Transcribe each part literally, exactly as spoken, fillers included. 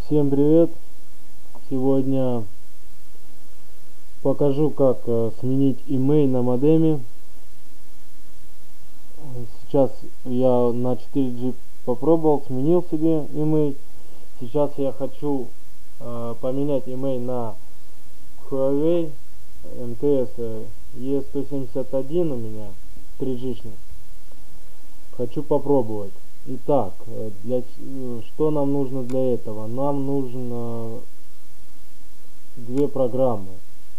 Всем привет! Сегодня покажу, как э, сменить имей на модеме. Сейчас я на четыре джи попробовал, сменил себе имей. Сейчас я хочу э, поменять имей на Huawei эм тэ эс и сто семьдесят один у меня три джи-шный. Хочу попробовать. Итак, для, что нам нужно для этого? Нам нужно две программы.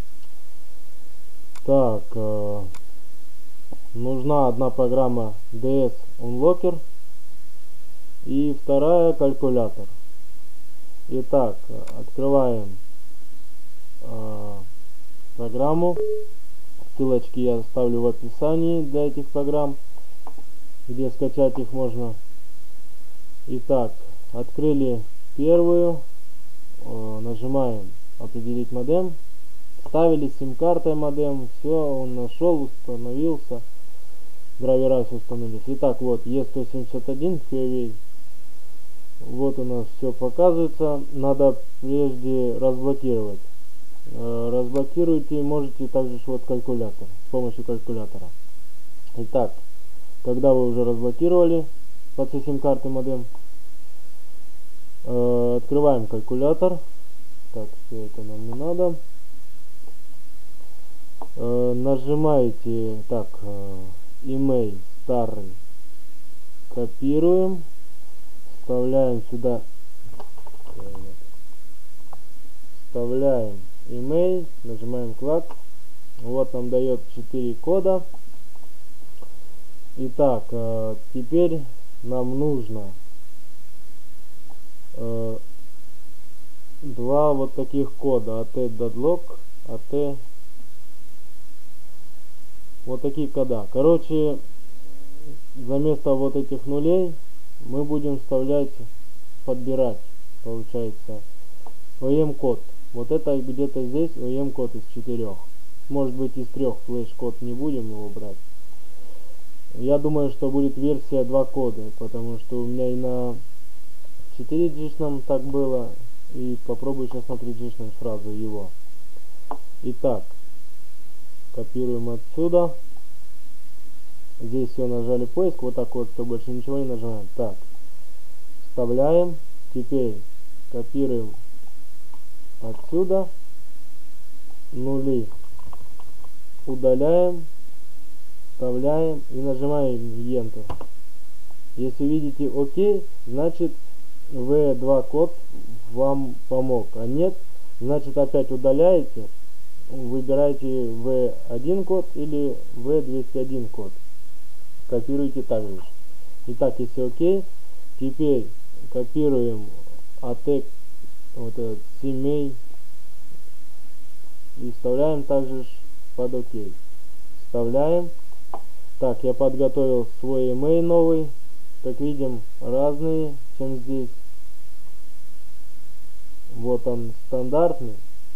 Так, э, нужна одна программа ди эс Unlocker и вторая калькулятор. Итак, открываем э, программу. Ссылочки я оставлю в описании для этих программ, где скачать их можно. Итак, открыли первую, э, нажимаем определить модем, ставили сим-картой модем, все, он нашел, установился, драйвера все установились. Итак, вот и сто семьдесят один Huawei, вот у нас все показывается, надо прежде разблокировать. Э, разблокируйте, можете также вот калькулятор, с помощью калькулятора. Итак, когда вы уже разблокировали под сим-карты модем, э, открываем калькулятор. Так, все это нам не надо. Э, нажимаете, так, э, имей старый, копируем, вставляем сюда, вставляем имей, нажимаем клак. Вот нам дает четыре кода. Итак, э, теперь нам нужно э, два вот таких кода: at deadlock, at, вот такие кода. Короче, вместо вот этих нулей мы будем вставлять, подбирать, получается, о эм код. Вот это где-то здесь о эм код из четырех. Может быть, из трех флеш-код не будем его брать. Я думаю, что будет версия два кода, потому что у меня и на четыре джи-шном так было, и попробую сейчас на три джи-шном сразу его. Итак, копируем отсюда. Здесь все, нажали поиск, вот так вот, все, больше ничего не нажимаем. Так, вставляем, теперь копируем отсюда, нули удаляем, вставляем и нажимаем Enter. Если видите ОК, значит ви два код вам помог, а нет, значит опять удаляете, выбираете ви один код или ви двести один код, копируйте также. Итак, если ОК, теперь копируем at, вот этот семей, и вставляем также под ОК. Вставляем. Так, я подготовил свой имей новый. Как видим, разные, чем здесь. Вот он стандартный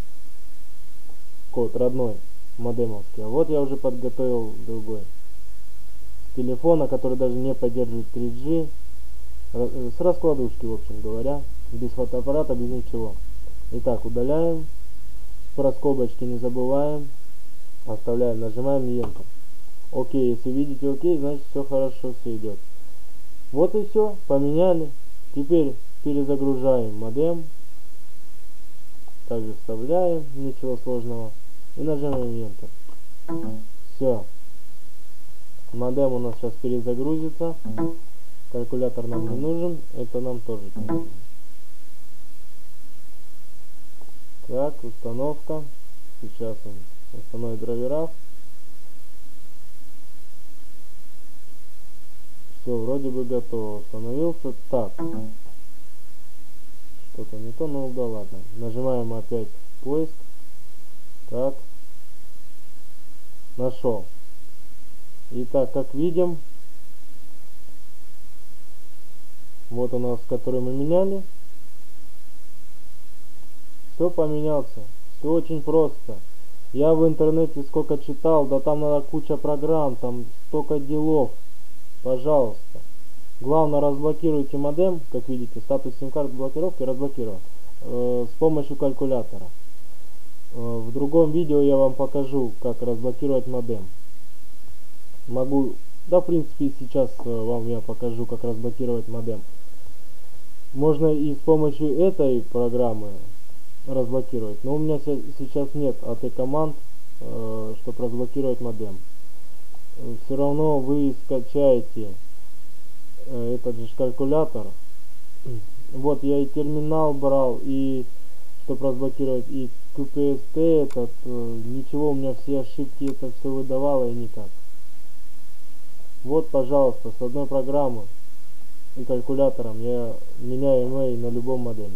код, родной, модемовский. А вот я уже подготовил другой. С телефона, который даже не поддерживает три джи. С раскладушки, в общем говоря. Без фотоаппарата, без ничего. Итак, удаляем. Про скобочки не забываем. Оставляем, нажимаем Enter. Окей, если видите окей, значит все хорошо, все идет. Вот и все, поменяли. Теперь перезагружаем модем. Также вставляем, ничего сложного. И нажимаем Enter. Все. Модем у нас сейчас перезагрузится. Калькулятор нам не нужен, это нам тоже не нужен. Так, установка. Сейчас он установит драйвера. Все, вроде бы готово. Установился. Так. Что-то не то, ну да ладно. Нажимаем опять поиск. Так. Нашел. Итак, как видим, вот у нас, который мы меняли. Все поменялся. Все очень просто. Я в интернете сколько читал, да там надо куча программ, там столько делов. Пожалуйста. Главное, разблокируйте модем, как видите, статус сим-карт блокировки разблокирован. э, с помощью калькулятора. Э, в другом видео я вам покажу, как разблокировать модем. Могу, да, в принципе, сейчас э, вам я покажу, как разблокировать модем. Можно и с помощью этой программы разблокировать, но у меня сейчас нет эй ти команд, э, чтобы разблокировать модем. Все равно вы скачаете э, этот же калькулятор. Вот я и терминал брал, и чтобы разблокировать, и кью пи эс ти этот, э, ничего, у меня все ошибки это все выдавало и никак. Вот, пожалуйста, с одной программы и калькулятором я меняю email на любом модеме.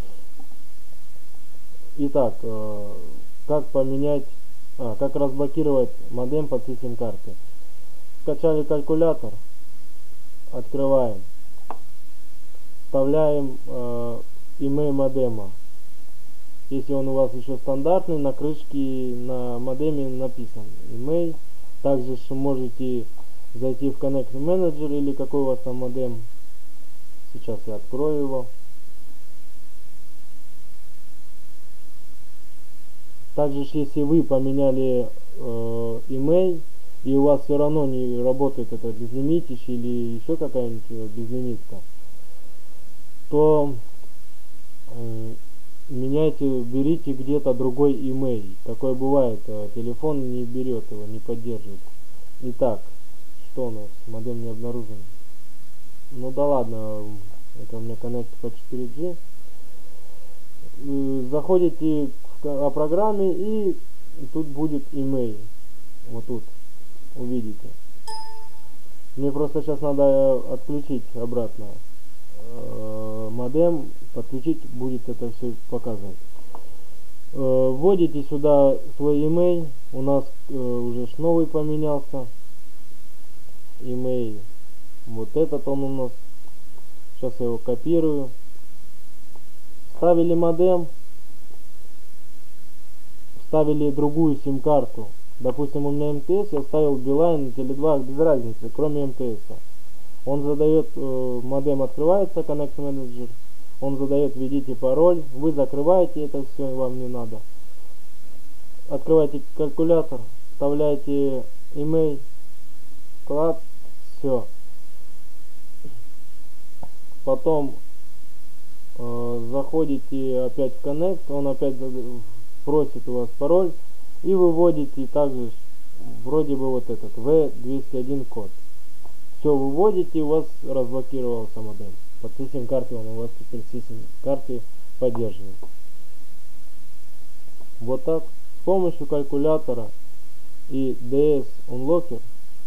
Итак, э, как поменять, а, как разблокировать модем под сим-карты. Скачали калькулятор, открываем, вставляем э, email модема. Если он у вас еще стандартный, на крышке на модеме написан email. Также можете зайти в Connect Manager или какой у вас там модем. Сейчас я открою его. Также, если вы поменяли э, email и у вас все равно не работает это безлимитище или еще какая-нибудь безлимитка, то э, меняйте, берите где-то другой email. Такое бывает, э, телефон не берет его, не поддерживает. Итак, что у нас? Модем не обнаружен. Ну да ладно, это у меня Connect по четыре джи. Э, заходите о программе и тут будет email. Вот тут увидите. Мне просто сейчас надо отключить обратно э, модем, подключить, будет это все показывать. Э, вводите сюда свой email. У нас э, уже новый поменялся email. Вот этот он у нас. Сейчас я его копирую. Ставили модем. Ставили другую сим-карту. Допустим, у меня эм тэ эс, я ставил Билайн, Теле два, без разницы, кроме эм тэ эс. Он задает, э, модем открывается, Connect Manager, он задает, введите пароль, вы закрываете это все, вам не надо. Открываете калькулятор, вставляете email, клад, все. Потом э, заходите опять в Connect, он опять просит у вас пароль, и выводите также вроде бы вот этот вэ двести один код. Все выводите, у вас разблокировался модем. Под сим-карты он у вас теперь сим-карты поддерживает. Вот так. С помощью калькулятора и ди эс Unlocker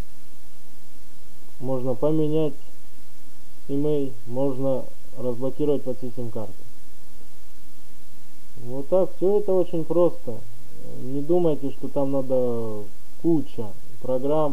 можно поменять email, можно разблокировать под сим-карты. Вот так, все это очень просто. Не думайте, что там надо куча программ.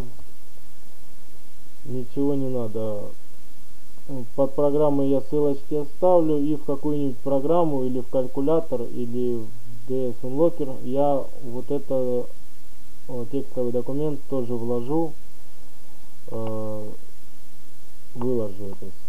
Ничего не надо. Под программой я ссылочки оставлю, и в какую-нибудь программу, или в калькулятор, или в ди эс Unlocker я вот это вот, текстовый документ тоже вложу, э, выложу это все.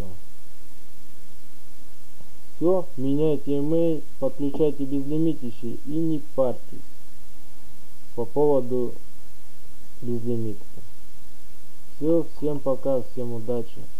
Все, меняйте email, подключайте безлимитище и не парьтесь по поводу безлимитки. Все, всем пока, всем удачи.